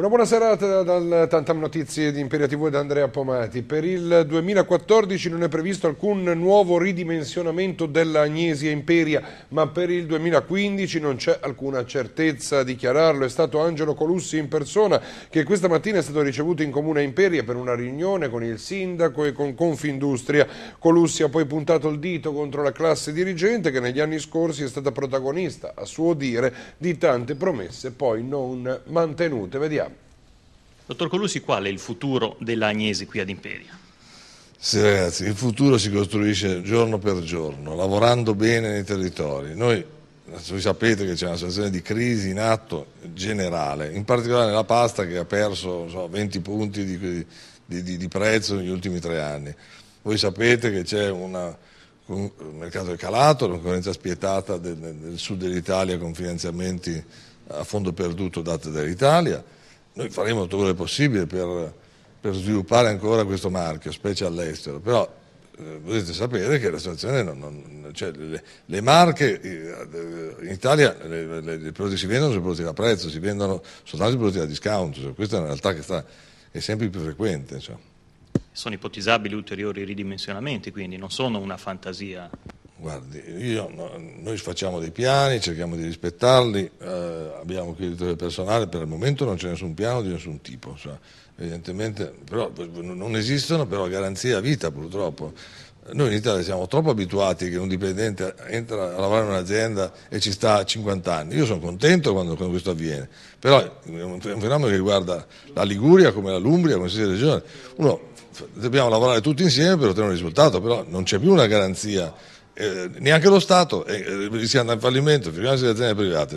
Una buona serata dal Tantam Notizie di Imperia TV da Andrea Pomati. Per il 2014 non è previsto alcun nuovo ridimensionamento della Agnesi e Imperia, ma per il 2015 non c'è alcuna certezza a dichiararlo. È stato Angelo Colussi in persona che questa mattina è stato ricevuto in comune a Imperia per una riunione con il sindaco e con Confindustria. Colussi ha poi puntato il dito contro la classe dirigente che negli anni scorsi è stata protagonista, a suo dire, di tante promesse poi non mantenute. Vediamo. Dottor Colussi, qual è il futuro della Agnesi qui ad Imperia? Sì, ragazzi, il futuro si costruisce giorno per giorno, lavorando bene nei territori. Voi sapete che c'è una situazione di crisi in atto generale, in particolare nella pasta che ha perso 20 punti di prezzo negli ultimi 3 anni. Voi sapete che c'è un mercato è calato, la concorrenza spietata del sud dell'Italia con finanziamenti a fondo perduto dati dall'Italia. Noi faremo tutto quello che è possibile per sviluppare ancora questo marchio, specie all'estero, però potete sapere che la situazione cioè, le marche in Italia i prodotti si vendono sui prodotti da prezzo, si vendono soltanto i prodotti da discount, cioè, questa è una realtà che è sempre più frequente. Cioè. Sono ipotizzabili ulteriori ridimensionamenti, quindi non sono una fantasia. Guardi, noi facciamo dei piani, cerchiamo di rispettarli, abbiamo qui il personale, per il momento non c'è nessun piano di nessun tipo, cioè, evidentemente però, non esistono però garanzie a vita purtroppo. Noi in Italia siamo troppo abituati che un dipendente entra a lavorare in un'azienda e ci sta 50 anni. Io sono contento quando questo avviene, però è un fenomeno che riguarda la Liguria come la Umbria, come qualsiasi regione. Dobbiamo lavorare tutti insieme per ottenere un risultato, però non c'è più una garanzia. Neanche lo Stato si andrà in fallimento, figuriamoci le aziende private.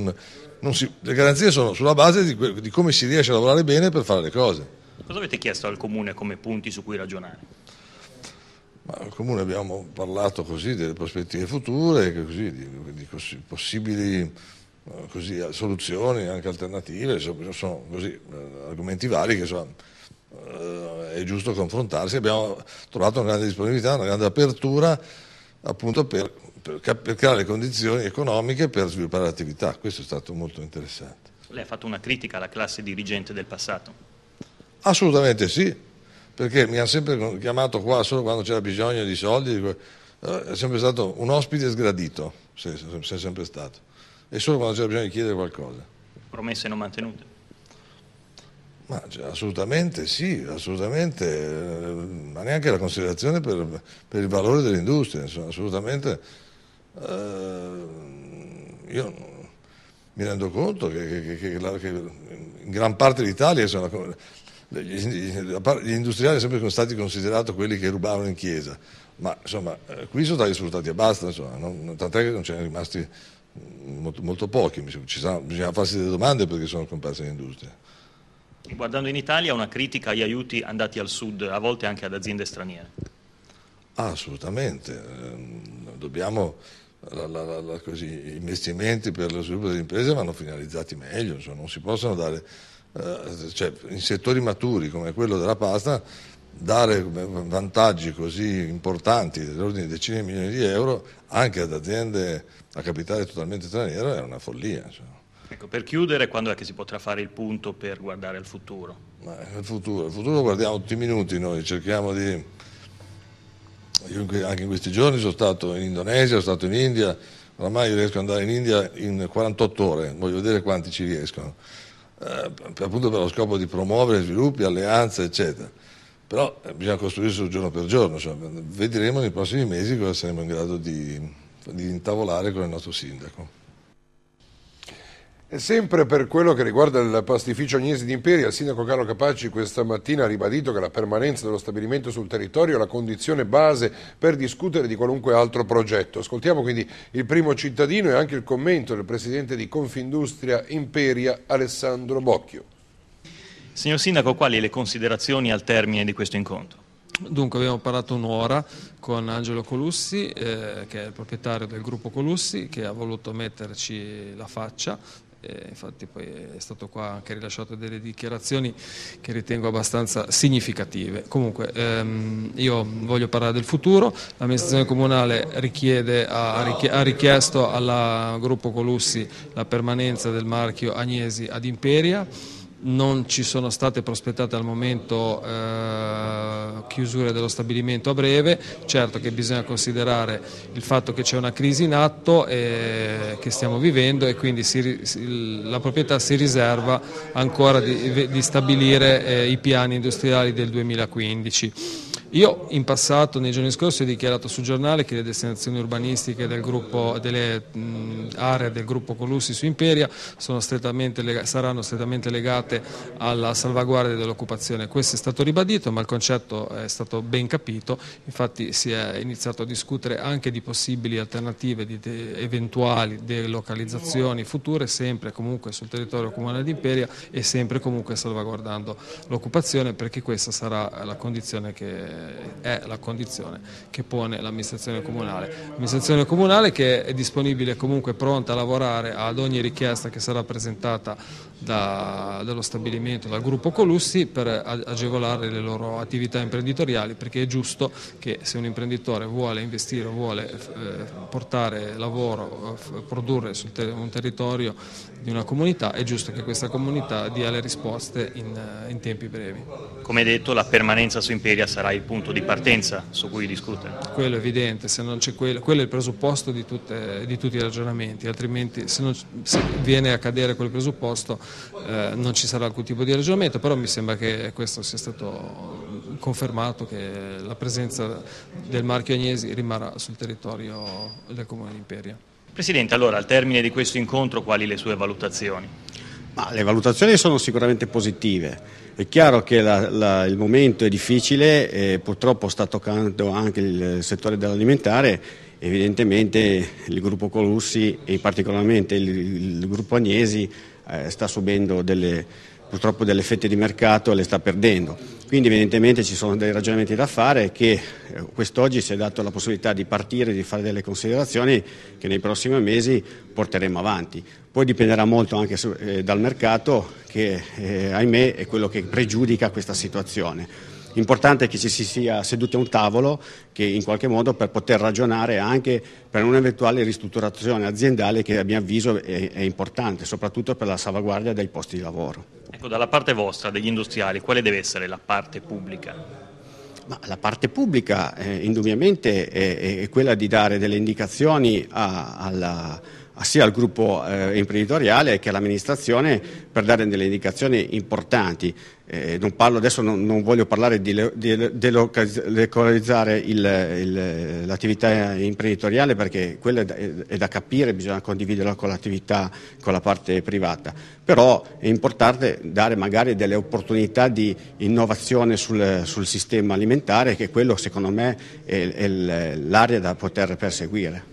Le garanzie sono sulla base di come si riesce a lavorare bene per fare le cose. Cosa avete chiesto al Comune come punti su cui ragionare? Ma al Comune abbiamo parlato così delle prospettive future, così, di possibili soluzioni, anche alternative, sono così, argomenti vari che è giusto confrontarsi. Abbiamo trovato una grande disponibilità, una grande apertura appunto per creare le condizioni economiche per sviluppare l'attività. Questo è stato molto interessante. Lei ha fatto una critica alla classe dirigente del passato? Assolutamente sì, perché mi ha sempre chiamato qua solo quando c'era bisogno di soldi, è sempre stato un ospite sgradito, sei sempre stato, e solo quando c'era bisogno di chiedere qualcosa. Promesse non mantenute? Ma assolutamente sì, assolutamente, ma neanche la considerazione per il valore dell'industria, insomma, assolutamente. Io mi rendo conto che in gran parte d'Italia gli industriali sono sempre stati considerati quelli che rubavano in chiesa, ma insomma qui sono stati sfruttati e basta, insomma, tant'è che non ce ne rimasti molto pochi, bisogna farsi delle domande perché sono comparse in industria. Guardando in Italia, una critica agli aiuti andati al sud, a volte anche ad aziende straniere. Assolutamente, gli investimenti per lo sviluppo delle imprese vanno finalizzati meglio, insomma, non si possono dare, cioè, in settori maturi come quello della pasta, dare vantaggi così importanti dell'ordine di decine di milioni di euro anche ad aziende a capitale totalmente straniero è una follia. Insomma. Ecco, per chiudere, quando è che si potrà fare il punto per guardare al futuro? Il futuro lo guardiamo tutti i minuti, noi cerchiamo io anche in questi giorni sono stato in Indonesia, sono stato in India, oramai riesco ad andare in India in 48 ore, voglio vedere quanti ci riescono, appunto per lo scopo di promuovere sviluppi, alleanze, eccetera. Però bisogna costruirsi giorno per giorno, insomma, vedremo nei prossimi mesi cosa saremo in grado di intavolare con il nostro sindaco. E sempre per quello che riguarda il pastificio Agnesi d'Imperia, il sindaco Carlo Capaci questa mattina ha ribadito che la permanenza dello stabilimento sul territorio è la condizione base per discutere di qualunque altro progetto. Ascoltiamo quindi il primo cittadino e anche il commento del presidente di Confindustria Imperia, Alessandro Bocchio. Signor Sindaco, quali le considerazioni al termine di questo incontro? Dunque abbiamo parlato un'ora con Angelo Colussi, che è il proprietario del gruppo Colussi, che ha voluto metterci la faccia. Infatti poi è stato qua anche rilasciato delle dichiarazioni che ritengo abbastanza significative. Comunque io voglio parlare del futuro. L'amministrazione comunale ha richiesto al gruppo Colussi la permanenza del marchio Agnesi ad Imperia. non ci sono state prospettate al momento chiusure dello stabilimento a breve. Certo che bisogna considerare il fatto che c'è una crisi in atto che stiamo vivendo, e quindi la proprietà si riserva ancora di stabilire i piani industriali del 2015. Io in passato, nei giorni scorsi, ho dichiarato sul giornale che le destinazioni urbanistiche delle aree del gruppo Colussi su Imperia saranno strettamente legate alla salvaguardia dell'occupazione. Questo è stato ribadito, ma il concetto è stato ben capito. Infatti si è iniziato a discutere anche di possibili alternative, di eventuali delocalizzazioni future, sempre comunque sul territorio comunale di Imperia e sempre comunque salvaguardando l'occupazione, perché questa sarà la condizione che pone l'amministrazione comunale. L'amministrazione comunale che è disponibile, comunque pronta a lavorare ad ogni richiesta che sarà presentata dallo stabilimento, dal gruppo Colussi, per agevolare le loro attività imprenditoriali, perché è giusto che se un imprenditore vuole investire, vuole portare lavoro, produrre su un territorio di una comunità, è giusto che questa comunità dia le risposte in tempi brevi. Come detto, la permanenza su Imperia sarà il punto di partenza su cui discutere. Quello è evidente, se non c'è quello è il presupposto di tutti i ragionamenti, altrimenti se viene a cadere quel presupposto non ci sarà alcun tipo di ragionamento, però mi sembra che questo sia stato confermato, che la presenza del marchio Agnesi rimarrà sul territorio del Comune di Imperia. Presidente, allora al termine di questo incontro quali le sue valutazioni? Le valutazioni sono sicuramente positive. È chiaro che il momento è difficile, purtroppo sta toccando anche il settore dell'alimentare. Evidentemente il gruppo Colussi e particolarmente il gruppo Agnesi sta subendo purtroppo delle fette di mercato e le sta perdendo. Quindi evidentemente ci sono dei ragionamenti da fare, che quest'oggi si è dato la possibilità di partire, di fare delle considerazioni che nei prossimi mesi porteremo avanti. Poi dipenderà molto anche dal mercato, che ahimè è quello che pregiudica questa situazione. L'importante è che ci si sia seduti a un tavolo, che in qualche modo, per poter ragionare anche per un'eventuale ristrutturazione aziendale, che a mio avviso è importante, soprattutto per la salvaguardia dei posti di lavoro. Ecco, dalla parte vostra, degli industriali, quale deve essere la parte pubblica? La parte pubblica indubbiamente è quella di dare delle indicazioni sia al gruppo imprenditoriale che all'amministrazione, per dare delle indicazioni importanti. Non parlo adesso, non voglio parlare di delocalizzare l'attività imprenditoriale, perché quella è da capire, bisogna condividerla con l'attività, con la parte privata, però è importante dare magari delle opportunità di innovazione sul sistema alimentare, che quello secondo me è l'area da poter perseguire.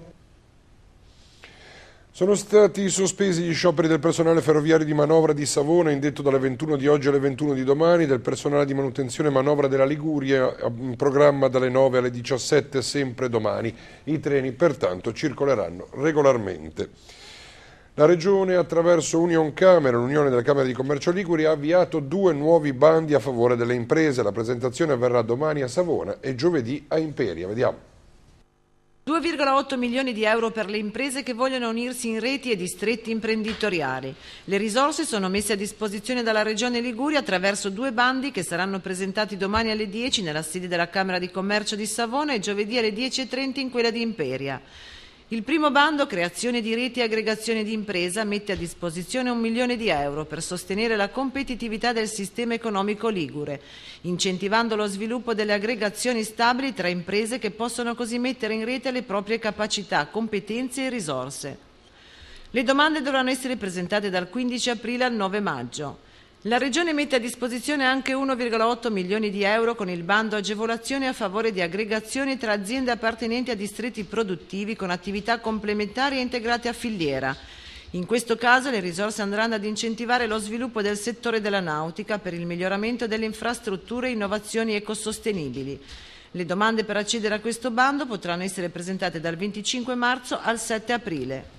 Sono stati sospesi gli scioperi del personale ferroviario di manovra di Savona, indetto dalle 21 di oggi alle 21 di domani, del personale di manutenzione manovra della Liguria, in programma dalle 9 alle 17 sempre domani. I treni pertanto circoleranno regolarmente. La Regione, attraverso Union Camera, l'Unione delle Camere di Commercio Liguri, ha avviato 2 nuovi bandi a favore delle imprese. La presentazione avverrà domani a Savona e giovedì a Imperia. Vediamo. 2,8 milioni di euro per le imprese che vogliono unirsi in reti e distretti imprenditoriali. Le risorse sono messe a disposizione dalla Regione Liguria attraverso 2 bandi che saranno presentati domani alle 10 nella sede della Camera di Commercio di Savona e giovedì alle 10:30 in quella di Imperia. Il primo bando, creazione di reti e aggregazione di impresa, mette a disposizione 1 milione di euro per sostenere la competitività del sistema economico ligure, incentivando lo sviluppo delle aggregazioni stabili tra imprese che possono così mettere in rete le proprie capacità, competenze e risorse. Le domande dovranno essere presentate dal 15 aprile al 9 maggio. La Regione mette a disposizione anche 1,8 milioni di euro con il bando agevolazione a favore di aggregazioni tra aziende appartenenti a distretti produttivi con attività complementari e integrate a filiera. In questo caso le risorse andranno ad incentivare lo sviluppo del settore della nautica per il miglioramento delle infrastrutture e innovazioni ecosostenibili. Le domande per accedere a questo bando potranno essere presentate dal 25 marzo al 7 aprile.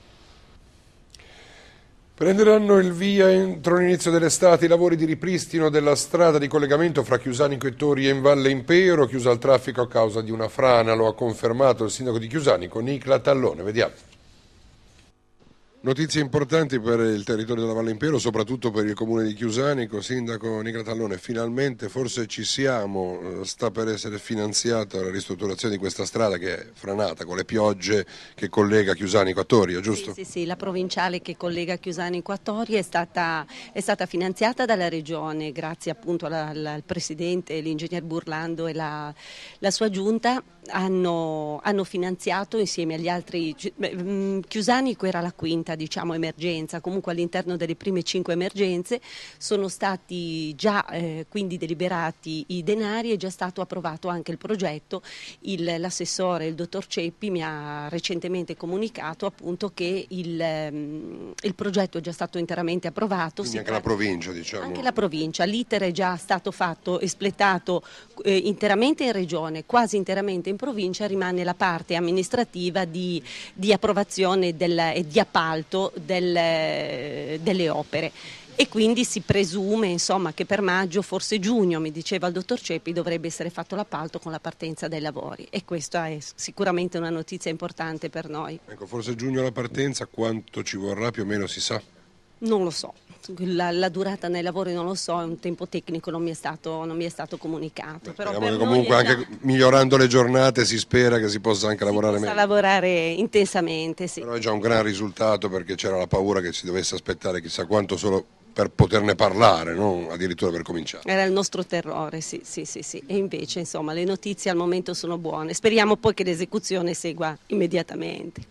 Prenderanno il via entro l'inizio dell'estate i lavori di ripristino della strada di collegamento fra Chiusani Quettori e in Valle Impero, chiusa al traffico a causa di una frana. Lo ha confermato il sindaco di Chiusani con Nicla Tallone. Vediamo. Notizie importanti per il territorio della Valle Impero, soprattutto per il comune di Chiusanico. Sindaco Nicola Tallone, finalmente forse ci siamo, sta per essere finanziata la ristrutturazione di questa strada che è franata con le piogge, che collega Chiusanico a Torio, giusto? Sì, la provinciale che collega Chiusanico a Torio è stata finanziata dalla Regione grazie appunto al Presidente, l'Ingegner Burlando e la sua giunta. Hanno finanziato insieme agli altri, Chiusanico era la quinta emergenza, comunque all'interno delle prime 5 emergenze sono stati già quindi deliberati i denari, è già stato approvato anche il progetto. L'assessore, il dottor Ceppi, mi ha recentemente comunicato appunto che il progetto è già stato interamente approvato. Quindi anche la provincia, diciamo. Anche la provincia, l'iter è già stato fatto, espletato interamente in regione, quasi interamente in provincia, rimane la parte amministrativa di approvazione e di appalto delle opere. E quindi si presume insomma, che per maggio, forse giugno, mi diceva il dottor Ceppi, dovrebbe essere fatto l'appalto con la partenza dei lavori, e questa è sicuramente una notizia importante per noi. Ecco, forse giugno la partenza, quanto ci vorrà più o meno si sa? Non lo so, la durata nei lavori non lo so, è un tempo tecnico, non mi è stato comunicato. Però speriamo che comunque anche migliorando le giornate si spera che si possa anche lavorare meglio. Lavorare intensamente, sì. Però è già un gran risultato, perché c'era la paura che si dovesse aspettare chissà quanto solo per poterne parlare, non addirittura per cominciare. Era il nostro terrore, sì. E invece insomma le notizie al momento sono buone. Speriamo poi che l'esecuzione segua immediatamente.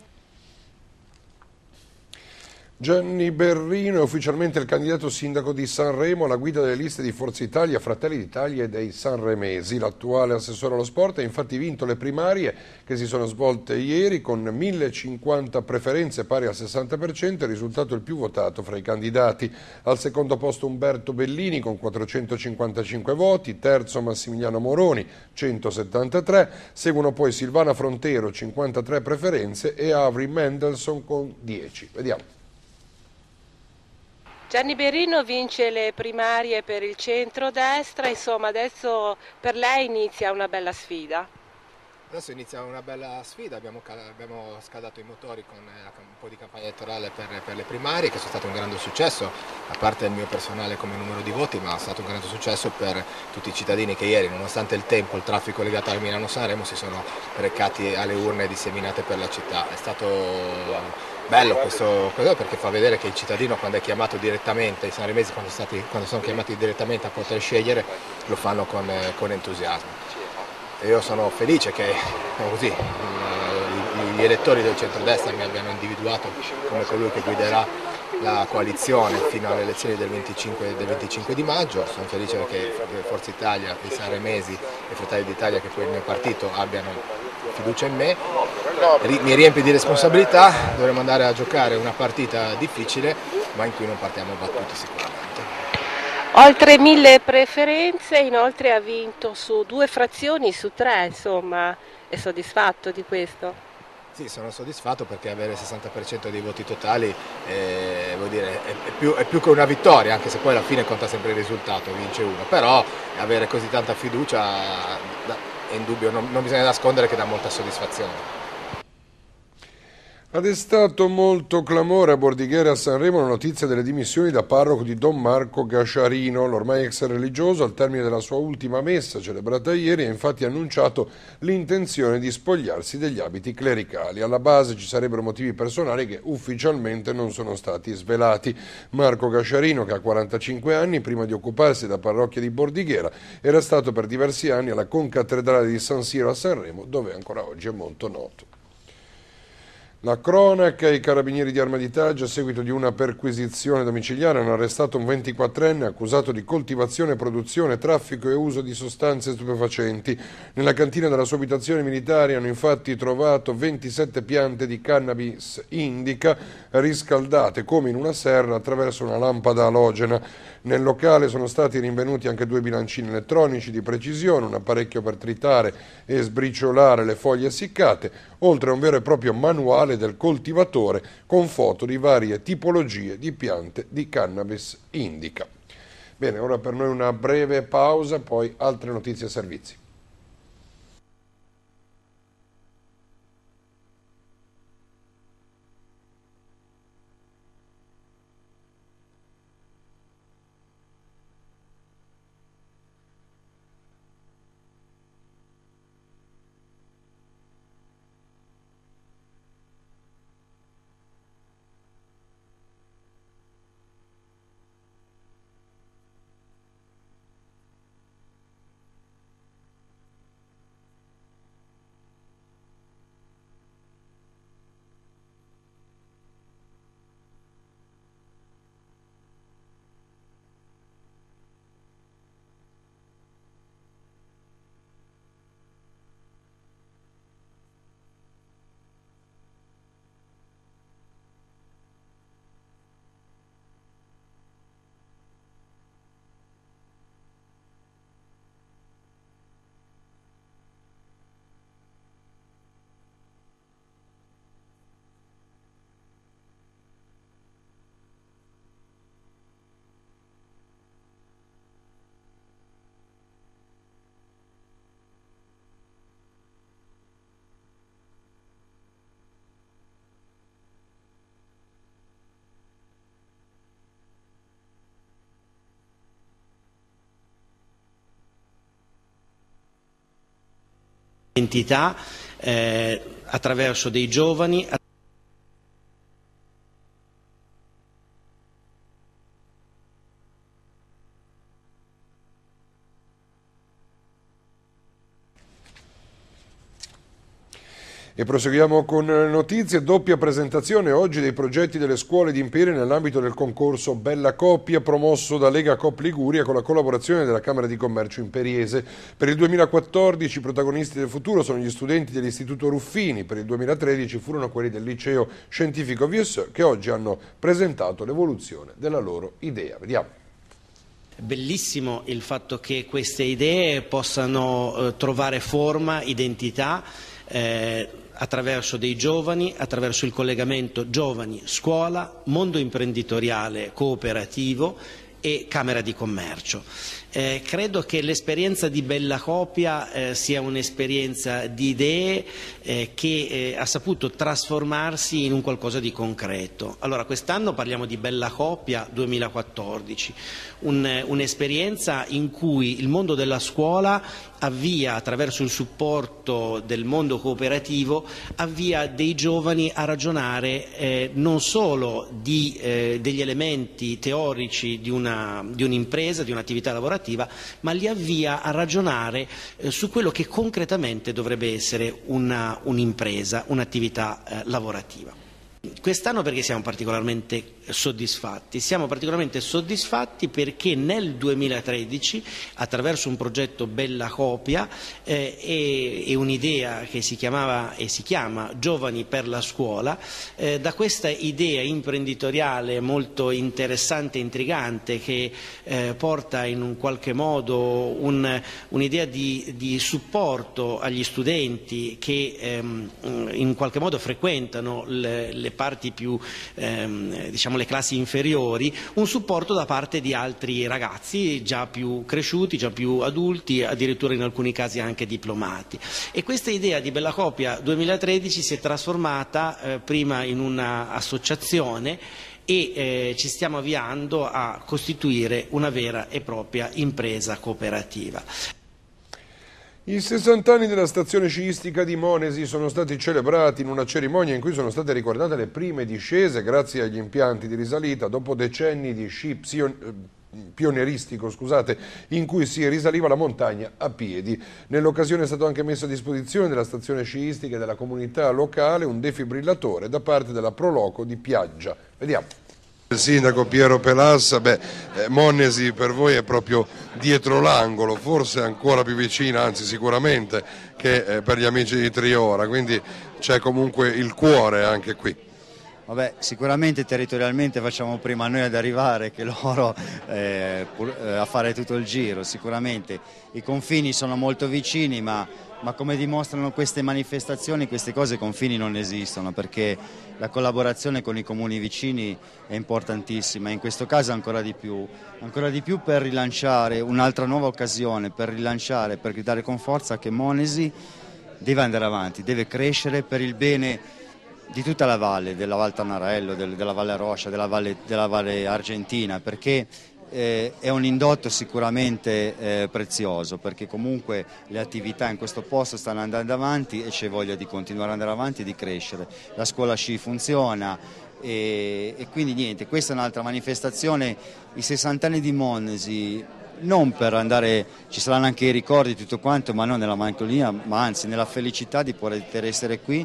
Gianni Berrino è ufficialmente il candidato sindaco di Sanremo alla guida delle liste di Forza Italia, Fratelli d'Italia e dei sanremesi. L'attuale assessore allo sport ha infatti vinto le primarie che si sono svolte ieri con 1050 preferenze pari al 60%, il risultato il più votato fra i candidati. Al secondo posto Umberto Bellini con 455 voti, terzo Massimiliano Moroni 173, seguono poi Silvana Frontero 53 preferenze e Avri Mendelssohn con 10. Vediamo. Gianni Berrino vince le primarie per il centrodestra, insomma adesso per lei inizia una bella sfida. Adesso inizia una bella sfida, abbiamo scaldato i motori con un po' di campagna elettorale per le primarie, che sono stato un grande successo, a parte il mio personale come numero di voti, ma è stato un grande successo per tutti i cittadini che ieri, nonostante il tempo, il traffico legato al Milano-Sanremo, si sono recati alle urne disseminate per la città. È stato bello questo perché fa vedere che il cittadino, quando è chiamato direttamente, i sanremesi quando sono chiamati direttamente a poter scegliere, lo fanno con entusiasmo. E io sono felice che così, gli elettori del centrodestra mi abbiano individuato come colui che guiderà la coalizione fino alle elezioni del 25 di maggio. Sono felice perché Forza Italia, i sanremesi e Fratelli d'Italia, che poi il mio partito, abbiano fiducia in me. Mi riempie di responsabilità, dovremo andare a giocare una partita difficile, ma in cui non partiamo battuti sicuramente. Oltre 1000 preferenze, inoltre ha vinto su 2 frazioni su 3, insomma, è soddisfatto di questo? Sì, sono soddisfatto perché avere il 60% dei voti totali vuol dire, è più che una vittoria, anche se poi alla fine conta sempre il risultato, vince uno, però avere così tanta fiducia è indubbio, non bisogna nascondere che dà molta soddisfazione. Ha destato molto clamore a Bordighera e a Sanremo la notizia delle dimissioni da parroco di Don Marco Gasciarino. L'ormai ex religioso, al termine della sua ultima messa celebrata ieri, ha infatti annunciato l'intenzione di spogliarsi degli abiti clericali. Alla base ci sarebbero motivi personali che ufficialmente non sono stati svelati. Marco Gasciarino, che ha 45 anni, prima di occuparsi della parrocchia di Bordighera, era stato per diversi anni alla concattedrale di San Siro a Sanremo, dove ancora oggi è molto noto. La cronaca: i carabinieri di Arma di Taggio, a seguito di una perquisizione domiciliare, hanno arrestato un 24enne accusato di coltivazione, produzione, traffico e uso di sostanze stupefacenti. Nella cantina della sua abitazione militare hanno infatti trovato 27 piante di cannabis indica riscaldate come in una serra attraverso una lampada alogena. Nel locale sono stati rinvenuti anche 2 bilancini elettronici di precisione, un apparecchio per tritare e sbriciolare le foglie essiccate, oltre a un vero e proprio manuale del coltivatore con foto di varie tipologie di piante di cannabis indica. Bene, ora per noi una breve pausa, poi altre notizie e servizi. Identità attraverso dei giovani. E proseguiamo con notizie. Doppia presentazione oggi dei progetti delle scuole di Imperia nell'ambito del concorso Bella Coppia promosso da Lega Coop Liguria con la collaborazione della Camera di Commercio Imperiese. Per il 2014 i protagonisti del futuro sono gli studenti dell'Istituto Ruffini, per il 2013 furono quelli del Liceo Scientifico Viesseux che oggi hanno presentato l'evoluzione della loro idea. Vediamo. Bellissimo il fatto che queste idee possano trovare forma, identità, attraverso dei giovani, attraverso il collegamento giovani, scuola, mondo imprenditoriale cooperativo e Camera di Commercio. Credo che l'esperienza di Bella Coppia sia un'esperienza di idee che ha saputo trasformarsi in un qualcosa di concreto. Allora, quest'anno parliamo di Bella Coppia 2014, un'esperienza in cui il mondo della scuola avvia, attraverso il supporto del mondo cooperativo, avvia dei giovani a ragionare non solo degli elementi teorici di un'impresa, di un'attività lavorativa, ma li avvia a ragionare su quello che concretamente dovrebbe essere un'impresa, un'attività lavorativa. Quest'anno perché siamo particolarmente soddisfatti? Siamo particolarmente soddisfatti perché nel 2013, attraverso un progetto Bella Coppia e un'idea che si chiamava e si chiama Giovani per la Scuola, da questa idea imprenditoriale molto interessante e intrigante che porta in un qualche modo un'idea di supporto agli studenti che in qualche modo frequentano le parti più, diciamo le classi inferiori, un supporto da parte di altri ragazzi già più cresciuti, già più adulti, addirittura in alcuni casi anche diplomati. E questa idea di Bella Coppia 2013 si è trasformata prima in un'associazione e ci stiamo avviando a costituire una vera e propria impresa cooperativa. I 60 anni della stazione sciistica di Monesi sono stati celebrati in una cerimonia in cui sono state ricordate le prime discese grazie agli impianti di risalita dopo decenni di sci pionieristico, in cui si risaliva la montagna a piedi. Nell'occasione è stato anche messo a disposizione della stazione sciistica e della comunità locale un defibrillatore da parte della Proloco di Piaggia. Vediamo. Il sindaco Piero Pelassa, Monesi per voi è proprio dietro l'angolo, forse ancora più vicina, anzi sicuramente, che per gli amici di Triora, quindi c'è comunque il cuore anche qui. Vabbè, sicuramente territorialmente facciamo prima noi ad arrivare che loro a fare tutto il giro, sicuramente i confini sono molto vicini, ma come dimostrano queste manifestazioni, queste cose, i confini non esistono, perché la collaborazione con i comuni vicini è importantissima, in questo caso ancora di più per rilanciare un'altra nuova occasione, per gridare con forza che Monesi deve andare avanti, deve crescere per il bene di tutta la valle, della Val Tanarello, della Valle Roscia, della Valle Argentina, perché è un indotto sicuramente prezioso, perché comunque le attività in questo posto stanno andando avanti e c'è voglia di continuare ad andare avanti e di crescere. La scuola sci funziona e quindi niente, questa è un'altra manifestazione, i 60 anni di Monesi, non per andare, ci saranno anche i ricordi tutto quanto, ma non nella malinconia, ma anzi nella felicità di poter essere qui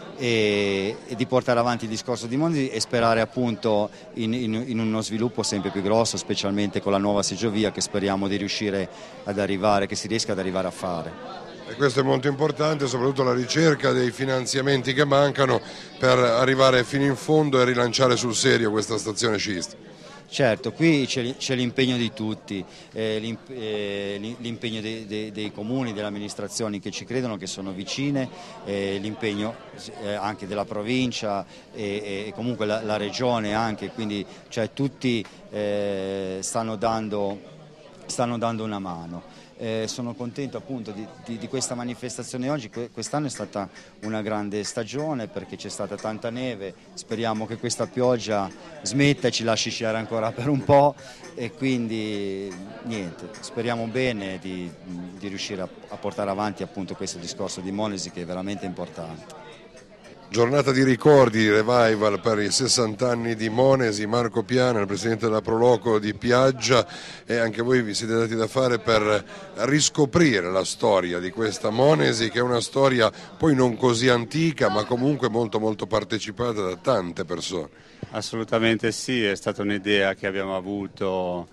e di portare avanti il discorso di Monesi e sperare appunto in uno sviluppo sempre più grosso, specialmente con la nuova seggiovia che speriamo di riuscire ad arrivare, che si riesca ad arrivare a fare. E questo è molto importante, soprattutto la ricerca dei finanziamenti che mancano per arrivare fino in fondo e rilanciare sul serio questa stazione sciistica. Certo, qui c'è l'impegno di tutti, l'impegno dei comuni, delle amministrazioni che ci credono, che sono vicine, l'impegno anche della provincia e comunque la regione anche, quindi cioè, tutti stanno dando una mano. Sono contento appunto di questa manifestazione oggi. Quest'anno è stata una grande stagione perché c'è stata tanta neve, speriamo che questa pioggia smetta e ci lasci sciare ancora per un po', e quindi niente, speriamo bene di riuscire a portare avanti appunto questo discorso di Monesi, che è veramente importante. Giornata di ricordi, di revival per i 60 anni di Monesi. Marco Piana, il presidente della Proloco di Piaggia, e anche voi vi siete dati da fare per riscoprire la storia di questa Monesi, che è una storia poi non così antica ma comunque molto molto partecipata da tante persone. Assolutamente sì, è stata un'idea che abbiamo avuto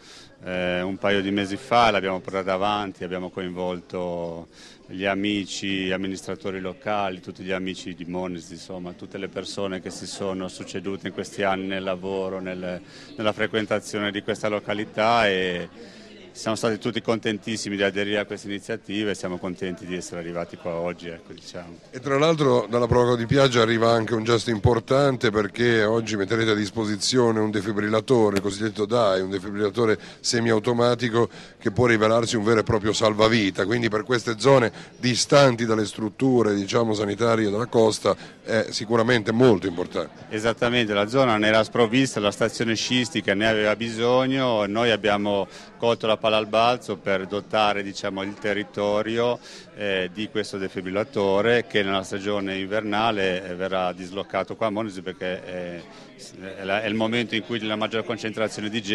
un paio di mesi fa, l'abbiamo portata avanti, abbiamo coinvolto gli amici, gli amministratori locali, tutti gli amici di Monesi, insomma tutte le persone che si sono succedute in questi anni nel lavoro, nella frequentazione di questa località, e siamo stati tutti contentissimi di aderire a queste iniziative e siamo contenti di essere arrivati qua oggi, ecco, diciamo. E tra l'altro dalla Proloco di Piaggia arriva anche un gesto importante, perché oggi metterete a disposizione un defibrillatore, il cosiddetto DAI, un defibrillatore semiautomatico che può rivelarsi un vero e proprio salvavita, quindi per queste zone distanti dalle strutture, diciamo, sanitarie della costa è sicuramente molto importante. Esattamente, la zona non era sprovvista, la stazione sciistica ne aveva bisogno, noi abbiamo colto la palla al balzo per dotare, diciamo, il territorio di questo defibrillatore, che nella stagione invernale verrà dislocato qua a Monesi, perché è il momento in cui la maggior concentrazione di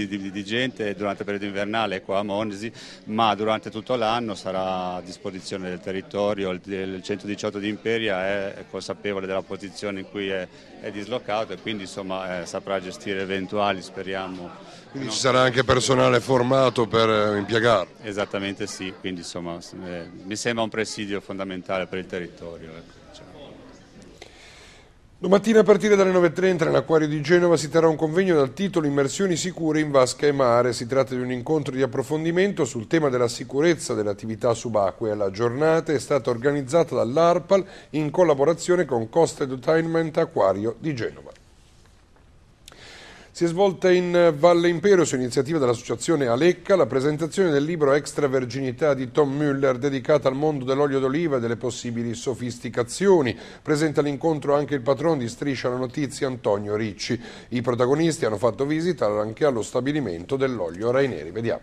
gente durante il periodo invernale è qua a Monesi, ma durante tutto l'anno sarà a disposizione del territorio. Il 118 di Imperia è consapevole della posizione in cui è dislocato, e quindi insomma saprà gestire eventuali, speriamo. Quindi ci sarà anche personale formato per impiegarlo? Esattamente sì, quindi insomma mi sembra un presidio fondamentale per il territorio. Domattina a partire dalle 9:30 nell'Acquario di Genova si terrà un convegno dal titolo Immersioni sicure in vasca e mare. Si tratta di un incontro di approfondimento sul tema della sicurezza delle attività subacquee. La giornata è stata organizzata dall'ARPAL in collaborazione con Costa Edutainment Acquario di Genova. Si è svolta in Valle Imperio, su iniziativa dell'associazione Alecca, la presentazione del libro Extraverginità di Tom Müller, dedicata al mondo dell'olio d'oliva e delle possibili sofisticazioni. Presenta l'incontro anche il patron di Striscia la Notizia, Antonio Ricci. I protagonisti hanno fatto visita anche allo stabilimento dell'olio Raineri. Vediamo.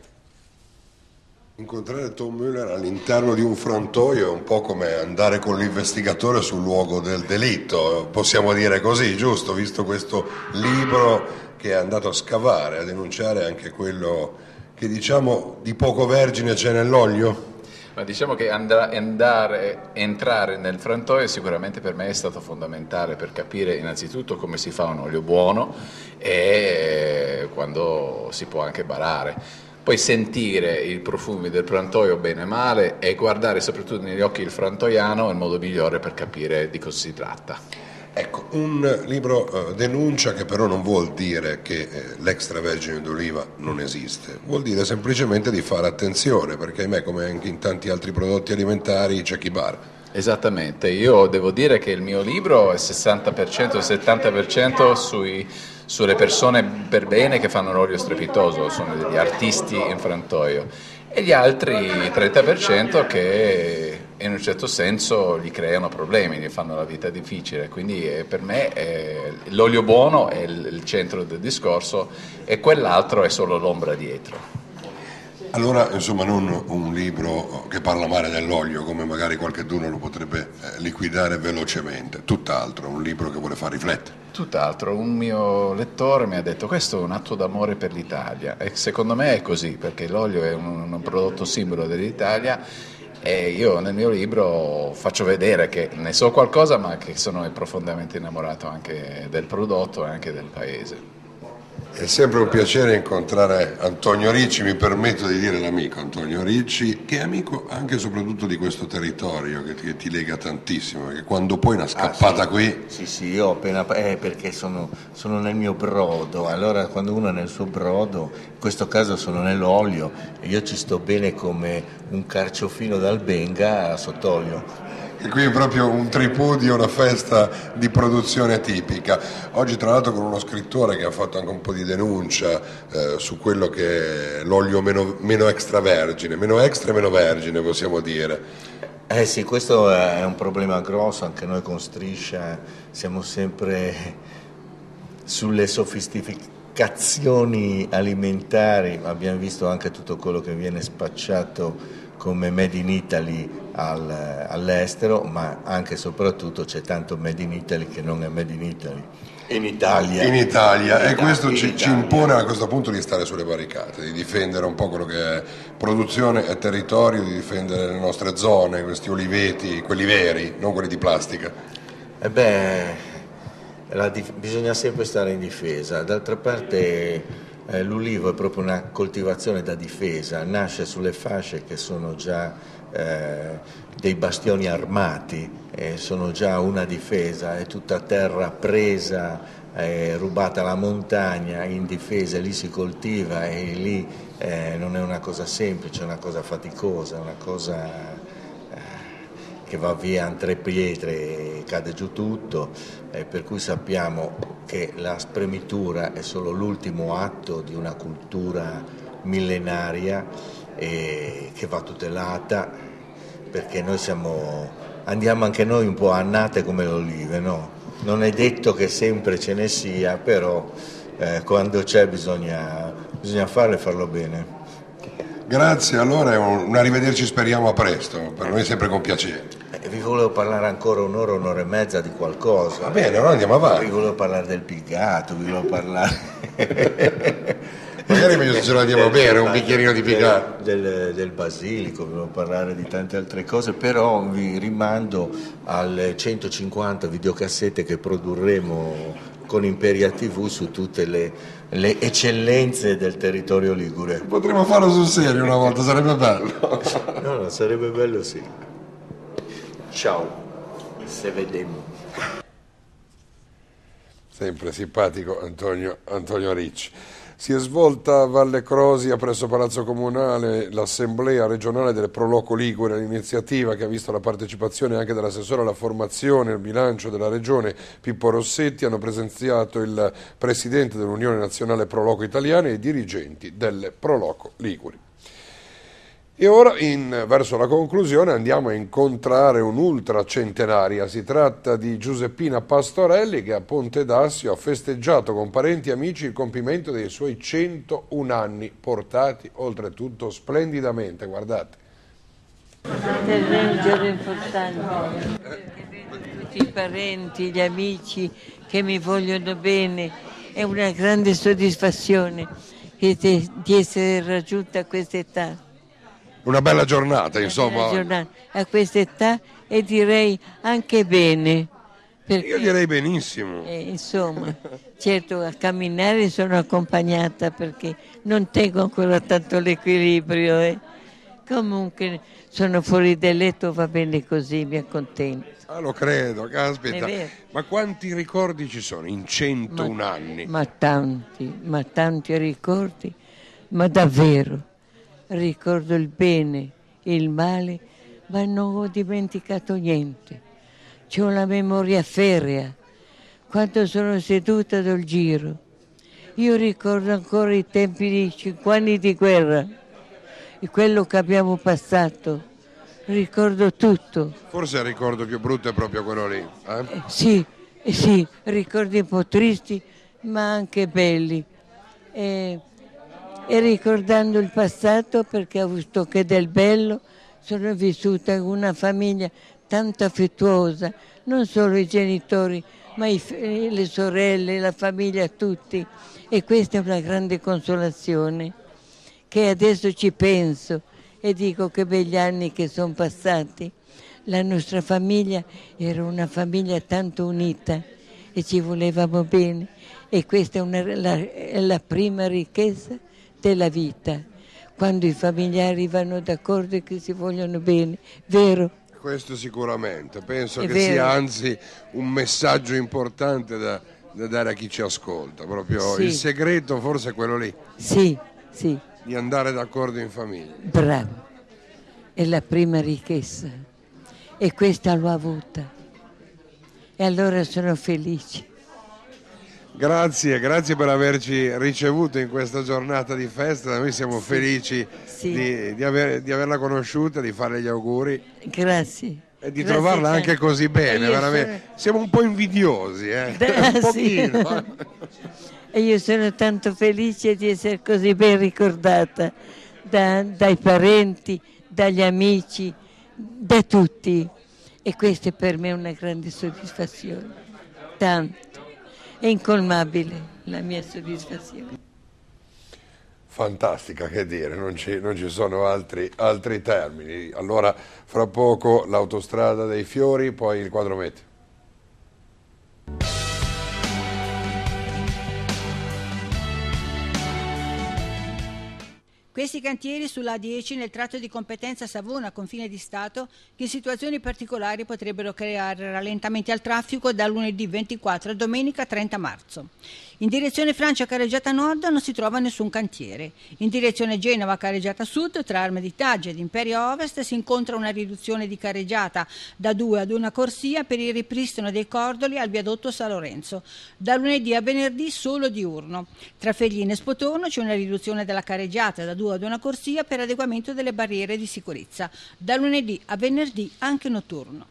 Incontrare Tom Müller all'interno di un frantoio è un po' come andare con l'investigatore sul luogo del delitto, possiamo dire così, giusto? Visto questo libro che è andato a scavare, a denunciare anche quello che, diciamo, di poco vergine c'è nell'olio? Ma diciamo che entrare nel frantoio sicuramente per me è stato fondamentale per capire innanzitutto come si fa un olio buono e quando si può anche barare. Poi sentire i profumi del frantoio bene e male e guardare soprattutto negli occhi il frantoiano è il modo migliore per capire di cosa si tratta. Ecco, un libro denuncia, che però non vuol dire che l'extravergine d'oliva non esiste, vuol dire semplicemente di fare attenzione, perché ahimè, come anche in tanti altri prodotti alimentari, c'è chi bara. Esattamente, io devo dire che il mio libro è 60%, 70% sulle persone per bene che fanno l'olio strepitoso, sono degli artisti in frantoio, e gli altri 30% che in un certo senso gli creano problemi, gli fanno la vita difficile, quindi per me l'olio buono è il centro del discorso e quell'altro è solo l'ombra dietro. Allora, insomma, non un libro che parla male dell'olio, come magari qualcheduno lo potrebbe liquidare velocemente, tutt'altro, un libro che vuole far riflettere. Tutt'altro, un mio lettore mi ha detto questo è un atto d'amore per l'Italia, e secondo me è così, perché l'olio è un prodotto simbolo dell'Italia, e io nel mio libro faccio vedere che ne so qualcosa, ma che sono profondamente innamorato anche del prodotto e anche del paese. È sempre un piacere incontrare Antonio Ricci, mi permetto di dire l'amico Antonio Ricci, che è amico anche e soprattutto di questo territorio che ti lega tantissimo, perché quando poi una scappata qui... Sì, io ho appena... perché sono nel mio brodo, allora quando uno è nel suo brodo, in questo caso sono nell'olio, e io ci sto bene come un carciofino d'albenga sott'olio. che qui è proprio un tripudio, una festa di produzione tipica. Oggi tra l'altro con uno scrittore che ha fatto anche un po' di denuncia su quello che è l'olio meno extravergine, meno extra e meno vergine possiamo dire. Sì, questo è un problema grosso, anche noi con Striscia siamo sempre sulle sofisticazioni alimentari, abbiamo visto anche tutto quello che viene spacciato come Made in Italy all'estero, ma anche e soprattutto c'è tanto Made in Italy che non è Made in Italy. In Italia. In Italia, e questo ci impone a questo punto di stare sulle barricate, di difendere un po' quello che è produzione e territorio, di difendere le nostre zone, questi oliveti, quelli veri, non quelli di plastica. Bisogna sempre stare in difesa. D'altra parte l'ulivo è proprio una coltivazione da difesa, nasce sulle fasce che sono già dei bastioni armati, sono già una difesa, è tutta terra presa, rubata alla montagna, in difesa, lì si coltiva e lì non è una cosa semplice, è una cosa faticosa, una cosa che va via in tre pietre e cade giù tutto, per cui sappiamo che la spremitura è solo l'ultimo atto di una cultura millenaria che va tutelata, perché noi andiamo anche noi un po' annate come le olive, no? Non è detto che sempre ce ne sia, però quando c'è bisogna farlo e farlo bene. Grazie, allora un arrivederci, speriamo a presto, per noi sempre con piacere. Vi volevo parlare ancora un'ora e mezza di qualcosa. Va bene, allora andiamo avanti. Vi volevo parlare del pigato, vi volevo parlare... Magari meglio se ce lo andiamo a bere, un bicchierino di pigato. Del basilico, vi volevo parlare di tante altre cose, però vi rimando alle 150 videocassette che produrremo con Imperia TV su tutte le eccellenze del territorio ligure. Potremmo farlo sul serio una volta, sarebbe bello. No, sarebbe bello, sì. Ciao, se vediamo. Sempre simpatico Antonio Ricci. Si è svolta a Valle Crosia presso Palazzo Comunale l'assemblea regionale del Proloco Ligure, l'iniziativa che ha visto la partecipazione anche dell'assessore alla formazione e al bilancio della regione Pippo Rossetti. Hanno presenziato il presidente dell'Unione Nazionale Proloco Italiana e i dirigenti delle Proloco Liguri. E ora, verso la conclusione, andiamo a incontrare un'ultracentenaria. Si tratta di Giuseppina Pastorelli, che a Ponte d'Assio ha festeggiato con parenti e amici il compimento dei suoi 101 anni, portati oltretutto splendidamente, guardate. È un giorno importante, perché vedo tutti i parenti, gli amici che mi vogliono bene. È una grande soddisfazione di essere raggiunta a questa età. Una bella giornata, insomma. A questa età, e direi anche bene. Io direi benissimo. Insomma, certo, a camminare sono accompagnata perché non tengo ancora tanto l'equilibrio. Comunque sono fuori del letto, va bene così, mi accontento. Lo credo, caspita. Ma quanti ricordi ci sono in 101 anni? Ma tanti ricordi, ma davvero. Ricordo il bene, il male, ma non ho dimenticato niente. C'ho la memoria ferrea. Quando sono seduta dal giro, io ricordo ancora i tempi di 5 anni di guerra, e quello che abbiamo passato. Ricordo tutto. Forse il ricordo più brutto è proprio quello lì. Sì, ricordi un po' tristi, ma anche belli. E ricordando il passato, perché ho avuto che del bello, sono vissuta in una famiglia tanto affettuosa, non solo i genitori, ma le sorelle, la famiglia, tutti. E questa è una grande consolazione, che adesso ci penso e dico che begli anni che sono passati. La nostra famiglia era una famiglia tanto unita e ci volevamo bene, e questa è la prima ricchezza della vita, quando i familiari vanno d'accordo e che si vogliono bene, vero? Questo sicuramente, penso che sia anzi un messaggio importante da dare a chi ci ascolta, proprio il segreto forse è quello lì. Sì. Di andare d'accordo in famiglia. Bravo, è la prima ricchezza. e questa l'ho avuta. E allora sono felice. Grazie per averci ricevuto in questa giornata di festa, noi siamo felici di averla conosciuta, di farle gli auguri. Grazie. E di trovarla anche così bene, veramente. Siamo un po' invidiosi, un pochino. E io sono tanto felice di essere così ben ricordata dai parenti, dagli amici, da tutti. E questa è per me una grande soddisfazione, tanto. È incolmabile la mia soddisfazione. Fantastica, che dire, non ci sono altri termini. Allora, fra poco l'autostrada dei fiori, poi il quadro meteo. Questi cantieri sulla A10 nel tratto di competenza Savona, confine di Stato, che in situazioni particolari potrebbero creare rallentamenti al traffico da lunedì 24 a domenica 30 marzo. In direzione Francia-Careggiata Nord non si trova nessun cantiere. In direzione Genova-Careggiata Sud, tra Armeditage ed Imperia Ovest, si incontra una riduzione di carreggiata da 2 ad 1 corsia per il ripristino dei cordoli al viadotto San Lorenzo. Da lunedì a venerdì solo diurno. Tra Fegline e Spotorno c'è una riduzione della carreggiata da 2 ad 1 corsia per adeguamento delle barriere di sicurezza. Da lunedì a venerdì anche notturno.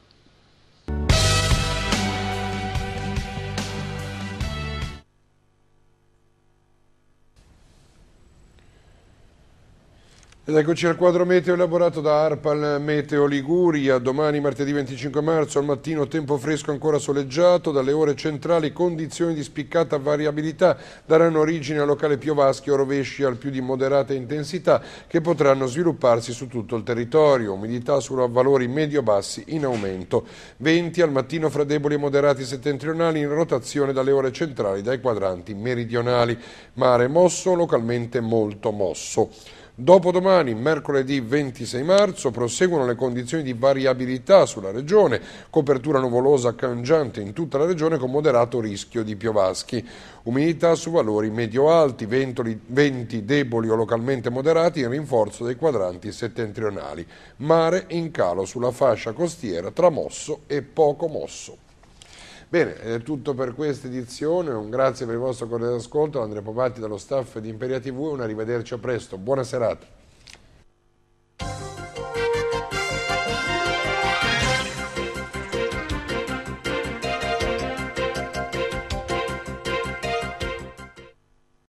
Ed eccoci al quadro meteo elaborato da Arpal Meteo Liguria. Domani martedì 25 marzo al mattino tempo fresco ancora soleggiato, dalle ore centrali condizioni di spiccata variabilità daranno origine a locali piovaschi o rovesci al più di moderata intensità che potranno svilupparsi su tutto il territorio, umidità su valori medio-bassi in aumento, venti al mattino fra deboli e moderati settentrionali in rotazione dalle ore centrali dai quadranti meridionali, mare mosso, localmente molto mosso. Dopodomani, mercoledì 26 marzo, proseguono le condizioni di variabilità sulla regione, copertura nuvolosa cangiante in tutta la regione con moderato rischio di piovaschi, umidità su valori medio-alti, venti deboli o localmente moderati in rinforzo dei quadranti settentrionali, mare in calo sulla fascia costiera tra mosso e poco mosso. Bene, è tutto per questa edizione, un grazie per il vostro cordiale ascolto, Andrea Pomati dallo staff di Imperia TV e un arrivederci a presto, buona serata.